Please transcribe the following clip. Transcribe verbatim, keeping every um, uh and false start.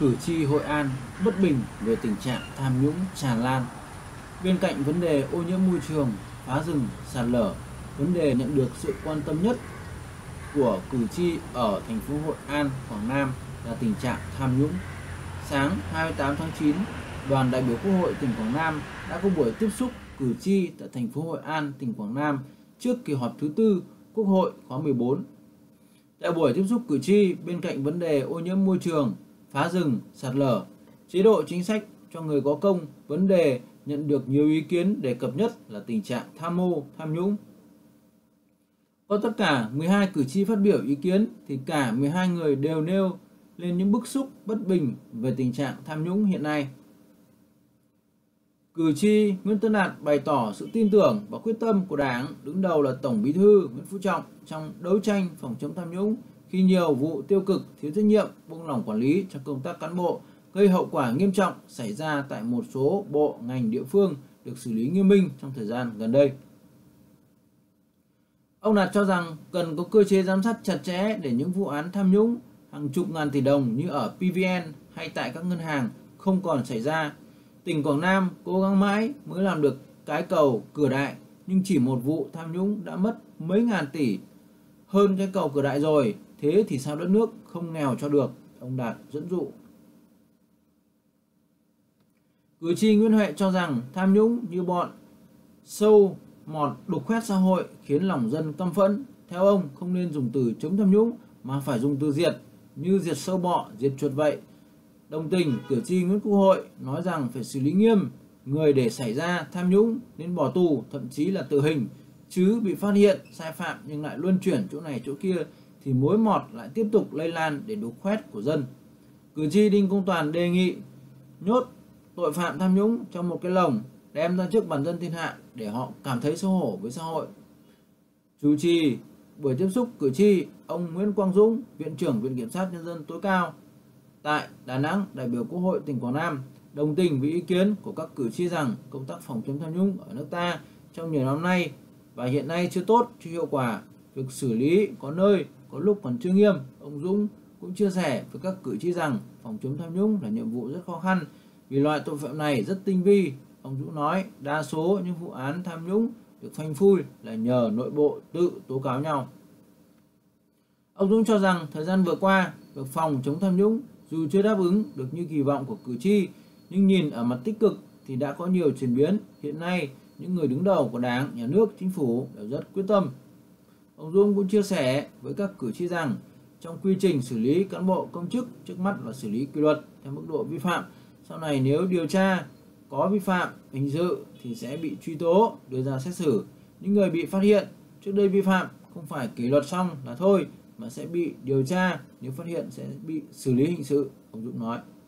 Cử tri Hội An bất bình về tình trạng tham nhũng tràn lan. Bên cạnh vấn đề ô nhiễm môi trường, phá rừng, sạt lở, vấn đề nhận được sự quan tâm nhất của cử tri ở thành phố Hội An, Quảng Nam là tình trạng tham nhũng. Sáng hai mươi tám tháng chín, đoàn đại biểu Quốc hội tỉnh Quảng Nam đã có buổi tiếp xúc cử tri tại thành phố Hội An, tỉnh Quảng Nam trước kỳ họp thứ tư Quốc hội khóa mười bốn. Tại buổi tiếp xúc cử tri, bên cạnh vấn đề ô nhiễm môi trường, phá rừng, sạt lở, chế độ chính sách cho người có công, vấn đề nhận được nhiều ý kiến đề cập nhất là tình trạng tham mô, tham nhũng. Có tất cả mười hai cử tri phát biểu ý kiến thì cả mười hai người đều nêu lên những bức xúc bất bình về tình trạng tham nhũng hiện nay. Cử tri Nguyễn Tân Đạt bày tỏ sự tin tưởng và quyết tâm của Đảng, đứng đầu là Tổng Bí thư Nguyễn Phú Trọng trong đấu tranh phòng chống tham nhũng khi nhiều vụ tiêu cực, thiếu trách nhiệm, buông lỏng quản lý trong công tác cán bộ gây hậu quả nghiêm trọng xảy ra tại một số bộ ngành địa phương được xử lý nghiêm minh trong thời gian gần đây. Ông Đạt cho rằng cần có cơ chế giám sát chặt chẽ để những vụ án tham nhũng hàng chục ngàn tỷ đồng như ở pê vê en hay tại các ngân hàng không còn xảy ra. Tỉnh Quảng Nam cố gắng mãi mới làm được cái cầu Cửa Đại, nhưng chỉ một vụ tham nhũng đã mất mấy ngàn tỷ, hơn cái cầu Cửa Đại rồi, thế thì sao đất nước không nghèo cho được, ông Đạt dẫn dụ. Cử tri Nguyễn Huệ cho rằng tham nhũng như bọn sâu mọt đục khoét xã hội khiến lòng dân căm phẫn. Theo ông, không nên dùng từ chống tham nhũng mà phải dùng từ diệt, như diệt sâu bọ, diệt chuột vậy. Đồng tình, cử tri Nguyễn Quốc Hội nói rằng phải xử lý nghiêm người để xảy ra tham nhũng, nên bỏ tù, thậm chí là tử hình, chứ bị phát hiện sai phạm nhưng lại luân chuyển chỗ này chỗ kia thì mối mọt lại tiếp tục lây lan để đục khoét của dân. Cử tri Đinh Công Toàn đề nghị nhốt tội phạm tham nhũng trong một cái lồng, đem ra trước bản dân thiên hạ để họ cảm thấy xấu hổ với xã hội. Chủ trì buổi tiếp xúc cử tri, ông Nguyễn Quang Dũng, Viện trưởng Viện Kiểm sát Nhân dân tối cao tại Đà Nẵng, đại biểu Quốc hội tỉnh Quảng Nam, đồng tình với ý kiến của các cử tri rằng công tác phòng chống tham nhũng ở nước ta trong nhiều năm nay và hiện nay chưa tốt, chưa hiệu quả, việc xử lý có nơi, có lúc còn chưa nghiêm. Ông Dũng cũng chia sẻ với các cử tri rằng phòng chống tham nhũng là nhiệm vụ rất khó khăn vì loại tội phạm này rất tinh vi. Ông Dũng nói đa số những vụ án tham nhũng được phanh phui là nhờ nội bộ tự tố cáo nhau. Ông Dũng cho rằng thời gian vừa qua, việc phòng chống tham nhũng dù chưa đáp ứng được như kỳ vọng của cử tri, nhưng nhìn ở mặt tích cực thì đã có nhiều chuyển biến. Hiện nay, những người đứng đầu của Đảng, Nhà nước, Chính phủ đều rất quyết tâm. Ông Dũng cũng chia sẻ với các cử tri rằng trong quy trình xử lý cán bộ công chức, trước mắt là xử lý kỷ luật theo mức độ vi phạm. Sau này nếu điều tra có vi phạm hình sự thì sẽ bị truy tố, đưa ra xét xử. Những người bị phát hiện trước đây vi phạm không phải kỷ luật xong là thôi, mà sẽ bị điều tra, nếu phát hiện sẽ bị xử lý hình sự, ông Dũng nói.